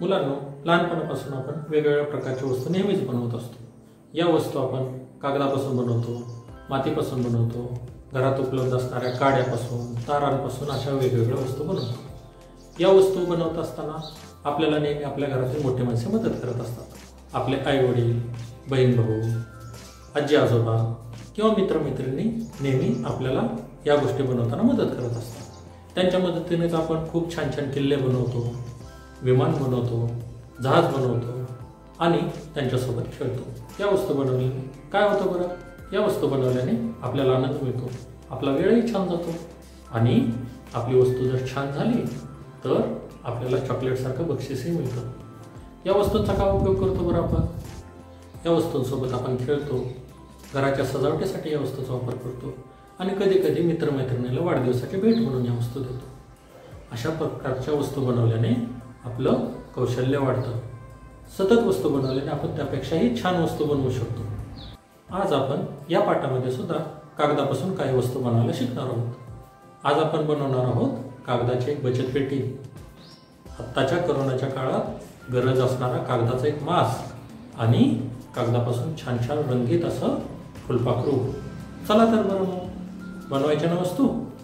मुलांनो, लहानपणापासून आपण वेगवेगळ्या प्रकारच्या वस्तू नेहमीच बनवत असतो. या वस्तू आपण कागदापासून बनवतो, मातीपासून बनवतो, घरात उपलब्ध असणाऱ्या काड्यापासून, तारांपासून अशा वेगवेगळ्या वस्तू बनवतो. या वस्तू बनवत असताना आपल्याला नेहमी आपल्या घरातील मोठे माणसे मदत करत असतात. आपले आई वडील, बहीण भाऊ, आजी आजोबा किंवा मित्रमैत्रिणी नेहमी आपल्याला या गोष्टी बनवताना मदत करत असतात. त्यांच्या मदतीनेच आपण खूप छान छान किल्ले बनवतो, विमान बनवतो, जहाज बनवतो आणि त्यांच्यासोबत खेळतो. या वस्तू बनवल्याने काय होतं बरं? या वस्तू बनवल्याने आपल्याला आनंद मिळतो, आपला वेळही छान जातो आणि आपली वस्तू जर छान झाली तर आपल्याला चॉकलेटसारखं बक्षीसही मिळतं. या वस्तूंचा काय उपयोग करतो बरं आपण? या वस्तूंसोबत आपण खेळतो, घराच्या सजावटीसाठी या वस्तूचा वापर करतो आणि कधी कधी मित्रमैत्रिणीला वाढदिवसाची भेट म्हणून या वस्तू देतो. अशा प्रकारच्या वस्तू बनवल्याने आपलं कौशल्य वाढतं. सतत वस्तू बनवल्याने आपण त्यापेक्षाही छान वस्तू बनवू शकतो. आज आपण या पाठामध्ये सुद्धा कागदापासून काही वस्तू बनवायला शिकणार आहोत. आज आपण बनवणार आहोत कागदाची एक बचत पेटी. आत्ताच्या कोरोनाच्या काळात गरज असणारा कागदाचा एक मास्क आणि कागदापासून छान छान रंगीत असं फुलपाखरू. चला तर बरं मग बनवायच्या ना वस्तू.